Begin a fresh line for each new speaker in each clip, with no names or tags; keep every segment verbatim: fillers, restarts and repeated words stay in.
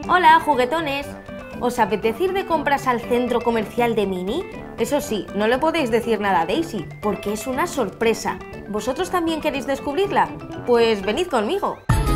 Hola, juguetones. ¿Os apetece ir de compras al centro comercial de Mini? Eso sí, no le podéis decir nada a Daisy, porque es una sorpresa. ¿Vosotros también queréis descubrirla? Pues venid conmigo.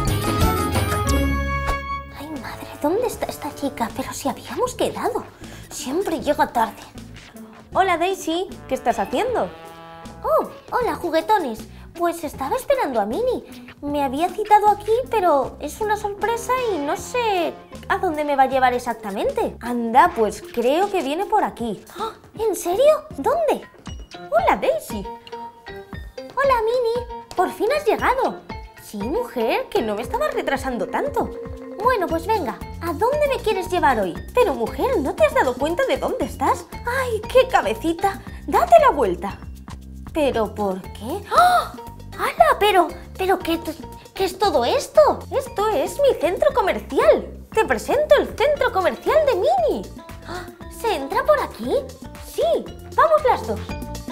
Ay, madre, ¿dónde está esta chica? Pero si habíamos quedado. Siempre llega tarde.
Hola, Daisy. ¿Qué estás haciendo?
Oh, hola, juguetones. Pues estaba esperando a Mini. Me había citado aquí, pero es una sorpresa y no sé a dónde me va a llevar exactamente.
Anda, pues creo que viene por aquí.
¡Oh! ¿En serio? ¿Dónde?
Hola, Daisy.
Hola, Mini. Por fin has llegado.
Sí, mujer, que no me estaba retrasando tanto.
Bueno, pues venga, ¿a dónde me quieres llevar hoy?
Pero, mujer, ¿no te has dado cuenta de dónde estás? ¡Ay, qué cabecita! ¡Date la vuelta!
¿Pero por qué? ¡Oh! ¡Hala! Pero, pero ¿qué, ¿qué es todo esto?
Esto es mi centro comercial. Te presento el centro comercial de Mini.
¿Se entra por aquí?
Sí, vamos las dos.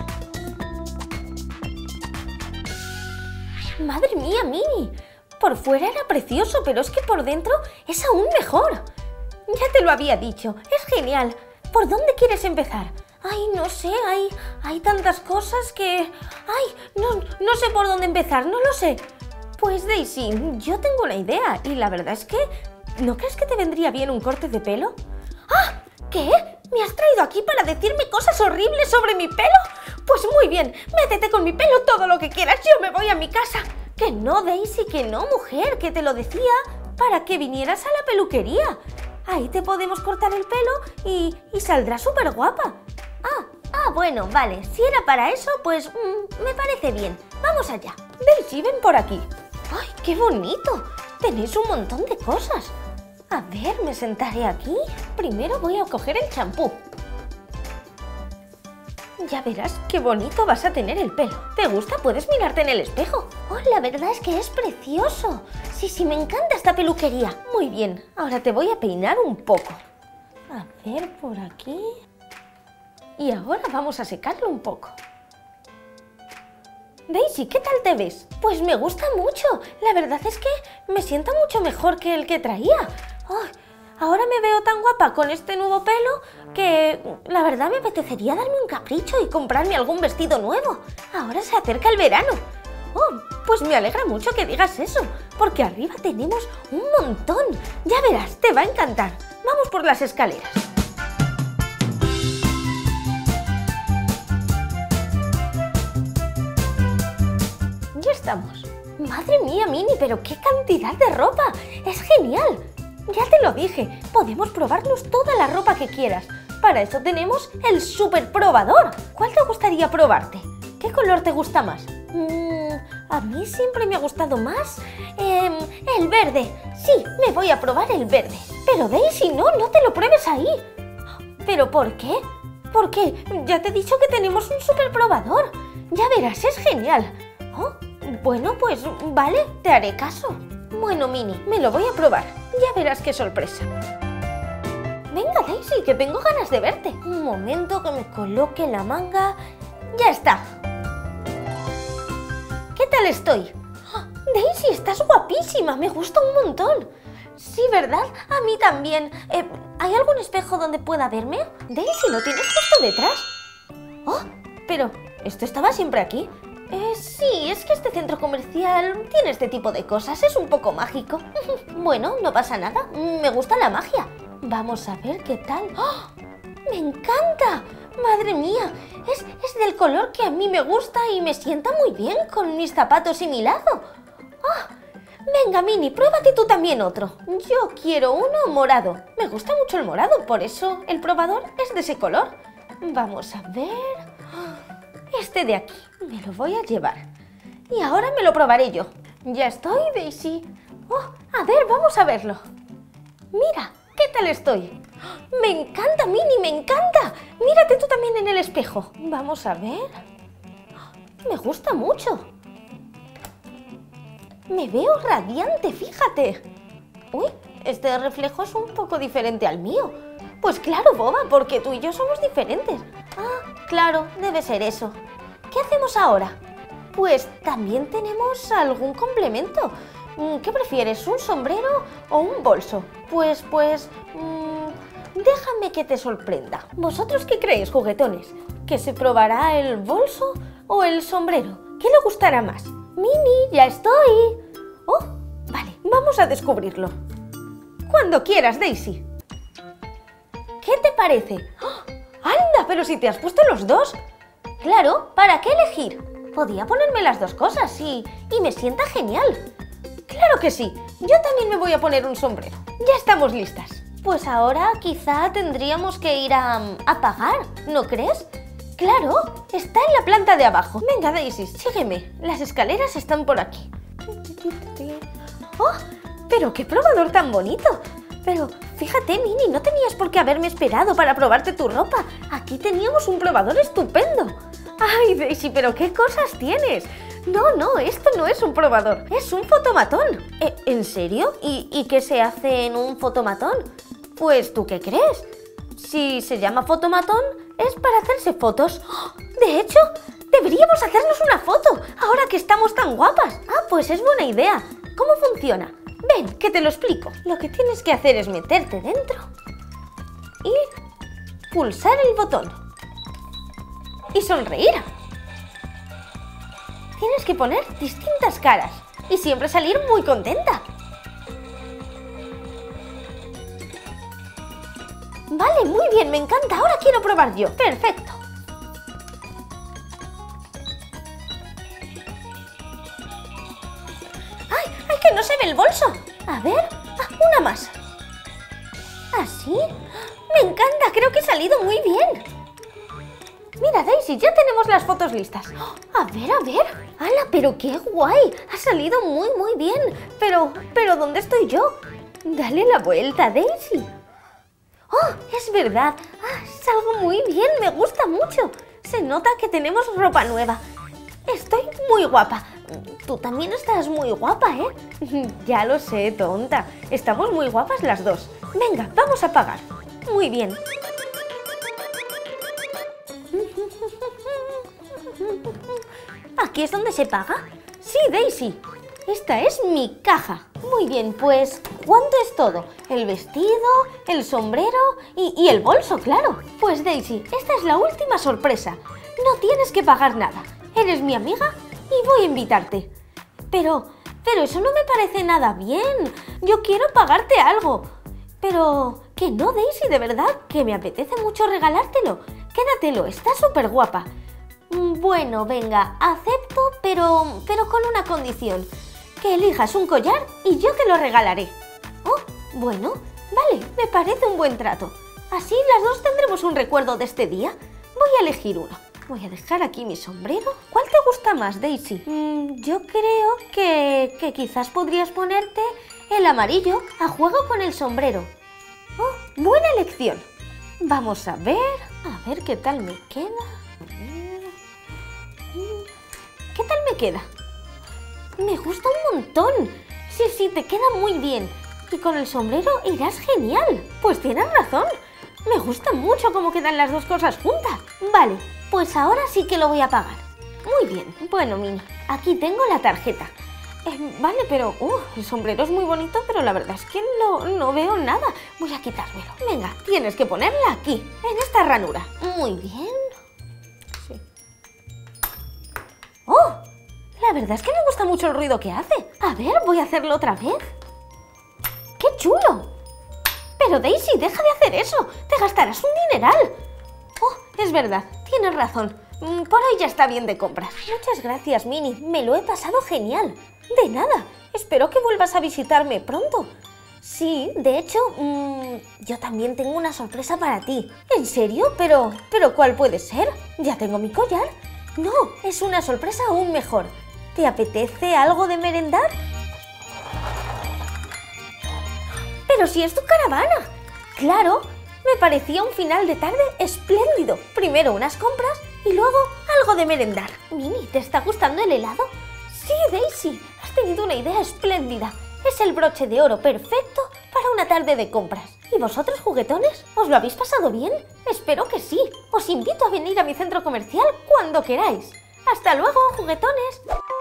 Madre mía, Mini. Por fuera era precioso, pero es que por dentro es aún mejor. Ya te lo había dicho, es genial. ¿Por dónde quieres empezar? Ay, no sé, hay, hay tantas cosas que... Ay, no, no sé por dónde empezar, no lo sé. Pues Daisy, yo tengo una idea y la verdad es que... ¿No crees que te vendría bien un corte de pelo?
¡Ah! ¿Qué? ¿Me has traído aquí para decirme cosas horribles sobre mi pelo?
Pues muy bien, métete con mi pelo todo lo que quieras, yo me voy a mi casa.
Que no, Daisy, que no, mujer, que te lo decía
para que vinieras a la peluquería. Ahí te podemos cortar el pelo y, y saldrás súper guapa.
Ah, ah, bueno, vale, si era para eso, pues mmm, me parece bien. Vamos allá.
Daisy, ven por aquí.
¡Ay, qué bonito! Tenéis un montón de cosas.
A ver, me sentaré aquí. Primero voy a coger el champú. Ya verás qué bonito vas a tener el pelo. ¿Te gusta? Puedes mirarte en el espejo.
Oh, la verdad es que es precioso. Sí, sí, me encanta esta peluquería.
Muy bien, ahora te voy a peinar un poco. A ver, por aquí... Y ahora vamos a secarlo un poco. Daisy, ¿qué tal te ves?
Pues me gusta mucho. La verdad es que me sienta mucho mejor que el que traía.
Oh, ahora me veo tan guapa con este nuevo pelo que la verdad me apetecería darme un capricho y comprarme algún vestido nuevo. Ahora se acerca el verano. Oh, pues me alegra mucho que digas eso, porque arriba tenemos un montón. Ya verás, te va a encantar. Vamos por las escaleras. Ya estamos.
Madre mía, Mini, pero qué cantidad de ropa. Es genial.
Ya te lo dije, podemos probarnos toda la ropa que quieras. Para eso tenemos el super probador. ¿Cuál te gustaría probarte? ¿Qué color te gusta más?
Mm, a mí siempre me ha gustado más eh, el verde. Sí, me voy a probar el verde.
Pero Daisy, no, no te lo pruebes ahí.
¿Pero por qué?
Porque ya te he dicho que tenemos un super probador. Ya verás, es genial.
Oh, bueno, pues vale, te haré caso.
Bueno, Mini, me lo voy a probar. Ya verás qué sorpresa. Venga, Daisy, que tengo ganas de verte.
Un momento que me coloque la manga.
Ya está. ¿Qué tal estoy?
¡Oh, Daisy, estás guapísima, me gusta un montón.
Sí, ¿verdad? A mí también.
Eh, ¿Hay algún espejo donde pueda verme?
Daisy, ¿lo tienes justo detrás?
Oh,
pero ¿esto estaba siempre aquí?
Eh, sí, es que este centro comercial tiene este tipo de cosas, es un poco mágico. Bueno, no pasa nada, me gusta la magia.
Vamos a ver qué tal.
¡Oh! ¡Me encanta! ¡Madre mía! Es, es del color que a mí me gusta y me sienta muy bien con mis zapatos y mi lazo.
¡Oh! Venga, Mini, pruébate tú también otro. Yo quiero uno morado. Me gusta mucho el morado, por eso el probador es de ese color. Vamos a ver... Este de aquí, me lo voy a llevar. Y ahora me lo probaré yo. Ya estoy, Daisy. Oh, a ver, vamos a verlo. Mira, ¿qué tal estoy? Me encanta, Mini, me encanta. Mírate tú también en el espejo. Vamos a ver. Me gusta mucho. Me veo radiante, fíjate. Uy, este reflejo es un poco diferente al mío. Pues claro, boba, porque tú y yo somos diferentes. Ah, claro, debe ser eso. ¿Qué hacemos ahora? Pues también tenemos algún complemento. ¿Qué prefieres, un sombrero o un bolso? Pues, pues... Mmm, déjame que te sorprenda. ¿Vosotros qué creéis, juguetones? ¿Que se probará el bolso o el sombrero? ¿Qué le gustará más?
Mini, ya estoy.
Oh, vale, vamos a descubrirlo. Cuando quieras, Daisy. ¿Qué te parece? ¡Oh! ¡Anda! Pero si te has puesto los dos. Claro, ¿para qué elegir? Podía ponerme las dos cosas y, y me sienta genial. Claro que sí, yo también me voy a poner un sombrero. Ya estamos listas. Pues ahora quizá tendríamos que ir a, a pagar, ¿no crees? Claro, está en la planta de abajo. Venga, Daisy, sígueme. Las escaleras están por aquí. ¡Oh! ¡Pero qué probador tan bonito! Pero fíjate, Mini, no tenías por qué haberme esperado para probarte tu ropa. Aquí teníamos un probador estupendo. ¡Ay, Daisy, pero qué cosas tienes! No, no, esto no es un probador, es un fotomatón. ¿E- ¿En serio? ¿Y, ¿Y qué se hace en un fotomatón? Pues, ¿tú qué crees? Si se llama fotomatón, es para hacerse fotos. ¡Oh! De hecho, deberíamos hacernos una foto, ahora que estamos tan guapas. Ah, pues es buena idea. ¿Cómo funciona? Ven, que te lo explico. Lo que tienes que hacer es meterte dentro y pulsar el botón. Y sonreír. Tienes que poner distintas caras y siempre salir muy contenta. Vale, muy bien, me encanta. Ahora quiero probar yo. Perfecto. ¡Ay, ay, que no se ve el bolso! A ver, ah, una más. ¿Así? Me encanta, creo que he salido muy bien. Mira, Daisy, ya tenemos las fotos listas. A ver, a ver. ¡Hala, pero qué guay! Ha salido muy, muy bien. Pero, pero, ¿dónde estoy yo? Dale la vuelta, Daisy. ¡Oh, es verdad! Ah, salgo muy bien, me gusta mucho. Se nota que tenemos ropa nueva. Estoy muy guapa. Tú también estás muy guapa, ¿eh? Ya lo sé, tonta. Estamos muy guapas las dos. Venga, vamos a pagar. Muy bien. ¿Aquí es donde se paga? Sí, Daisy. Esta es mi caja. Muy bien, pues, ¿cuánto es todo? El vestido, el sombrero y, y el bolso, claro. Pues, Daisy, esta es la última sorpresa. No tienes que pagar nada. Eres mi amiga y voy a invitarte. Pero, pero eso no me parece nada bien. Yo quiero pagarte algo. Pero, que no, Daisy, de verdad, que me apetece mucho regalártelo. Quédatelo, está súper guapa. Bueno, venga, acepto, pero, pero con una condición. Que elijas un collar y yo te lo regalaré. Oh, bueno, vale, me parece un buen trato. Así las dos tendremos un recuerdo de este día. Voy a elegir uno. Voy a dejar aquí mi sombrero. ¿Cuál te gusta más, Daisy? Mm, yo creo que, que quizás podrías ponerte el amarillo a juego con el sombrero. Oh, buena elección. Vamos a ver, a ver qué tal me queda. ¿Qué tal me queda? Me gusta un montón. Sí, sí, te queda muy bien. Y con el sombrero irás genial. Pues tienes razón. Me gusta mucho cómo quedan las dos cosas juntas. Vale, pues ahora sí que lo voy a pagar. Muy bien. Bueno, Mini, aquí tengo la tarjeta. Eh, vale, pero uh, el sombrero es muy bonito, pero la verdad es que no, no veo nada. Voy a quitármelo. Venga, tienes que ponerla aquí, en esta ranura. Muy bien. Sí. ¡Oh! La verdad es que me gusta mucho el ruido que hace. A ver, voy a hacerlo otra vez. ¡Qué chulo! Pero Daisy, deja de hacer eso. Te gastarás un dineral. Oh, es verdad, tienes razón. Por hoy ya está bien de compras. Muchas gracias, Mini. Me lo he pasado genial. De nada. Espero que vuelvas a visitarme pronto. Sí, de hecho, mmm, yo también tengo una sorpresa para ti. ¿En serio? Pero, ¿pero cuál puede ser? ¿Ya tengo mi collar? No, es una sorpresa aún mejor. ¿Te apetece algo de merendar? ¡Pero si es tu caravana! ¡Claro! Me parecía un final de tarde espléndido. Primero unas compras y luego algo de merendar. Mini, ¿te está gustando el helado? Sí, Daisy, has tenido una idea espléndida. Es el broche de oro perfecto para una tarde de compras. ¿Y vosotros, juguetones? ¿Os lo habéis pasado bien? Espero que sí. Os invito a venir a mi centro comercial cuando queráis. ¡Hasta luego, juguetones!